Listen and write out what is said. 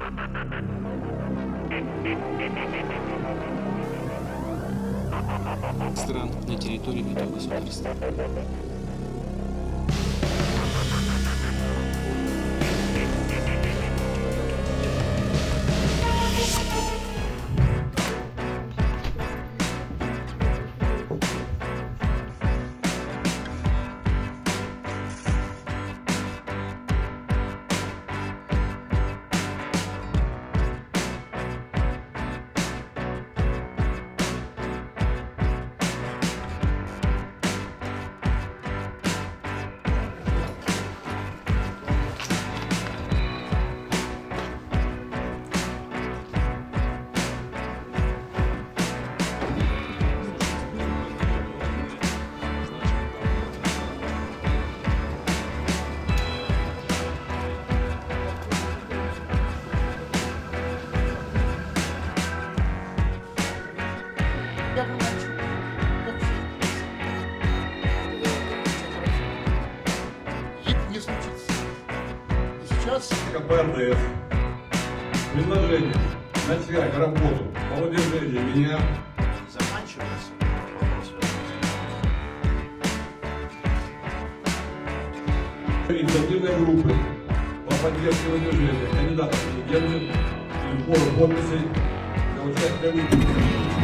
Стран на территории этого государства. Не случится. Сейчас КПРДС предложение начать работу по выдвижению меня заканчивается. инициативной группы по поддержке выдвижения кандидатов в президенты и сбору подписей для участия в выборах.